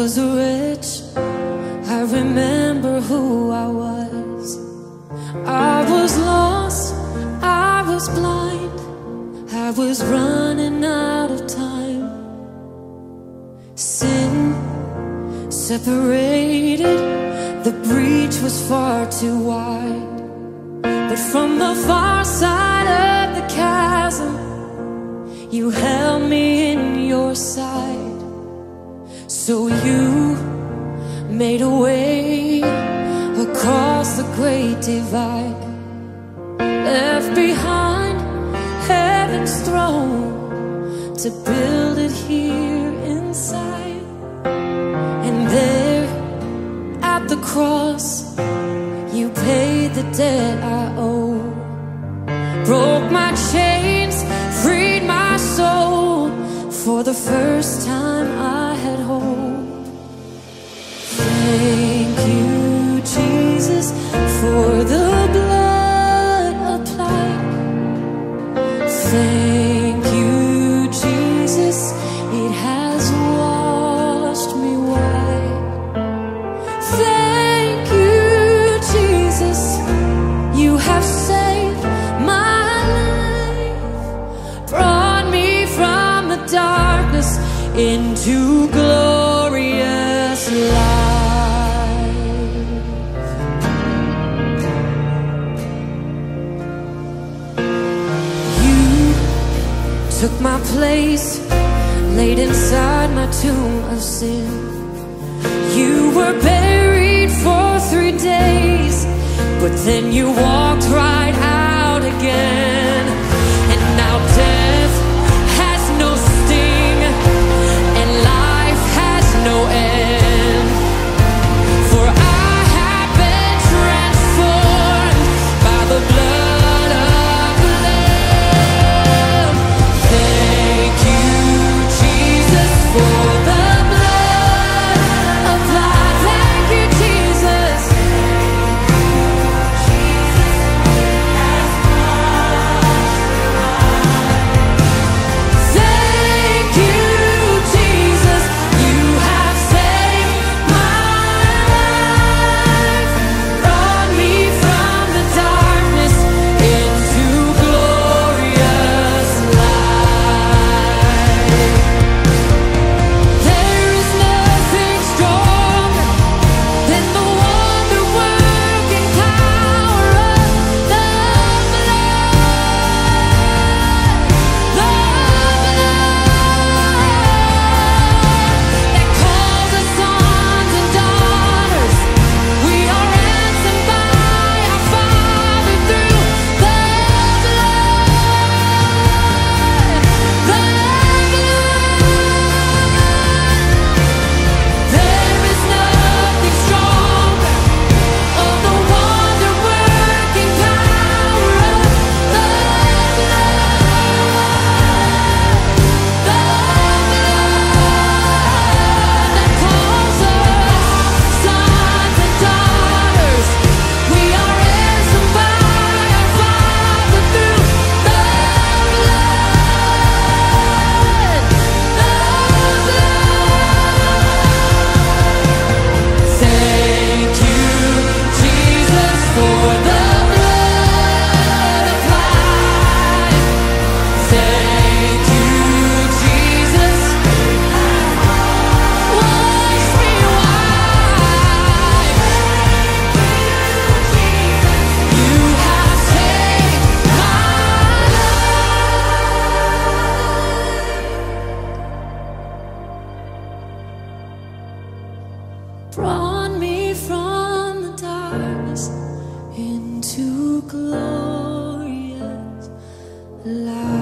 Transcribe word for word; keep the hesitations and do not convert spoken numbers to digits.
was rich, I remember who I was. I was lost, I was blind, I was running out of time. Sin separated, the breach was far too wide. But from the far side of the chasm, you held me in your side. So you made a way across the great divide, left behind heaven's throne to build it here inside. And there at the cross, you paid the debt I owe, broke my chains, freed my soul. For the first time I had hope. Thank you, Jesus, for the blood applied. Thank you, Jesus, it has washed me white. Thank you, Jesus, you have saved my life, brought me from the darkness into glorious light. You took my place, laid inside my tomb of sin. You were buried for three days, but then you walked right out again. And now death has no sting, and life has no end. For I have been transformed by the blood of the Lamb. Thank you, Jesus, for the blood applied. Thank you, Jesus. Thank you, Jesus, you have saved my life, brought me from the darkness into glorious light. There is nothing stronger than the wonder-working power of the blood, the blood that calls us sons and daughters. We are ransomed by our Father through the blood, the blood. There is nothing stronger of the wonder-working power of the blood, the blood that calls us sons and daughters. We are ransomed by our Father through the blood, the blood. Thank you, Jesus, for the blood applied. Thank you, Jesus, wash me white. You have saved my life, brought me from the darkness into glorious light.